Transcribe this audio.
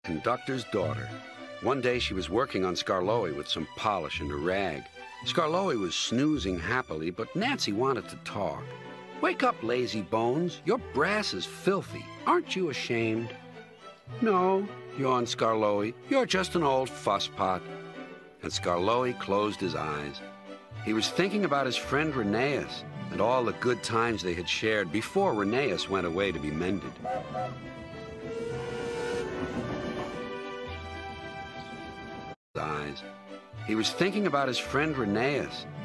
conductor's daughter. One day she was working on Skarloey with some polish and a rag. Skarloey was snoozing happily, but Nancy wanted to talk. "Wake up, lazy bones. Your brass is filthy. Aren't you ashamed?" "No," yawned Skarloey. "You're just an old fusspot." And Skarloey closed his eyes. He was thinking about his friend Rheneas and all the good times they had shared before Rheneas went away to be mended. He was thinking about his friend Rheneas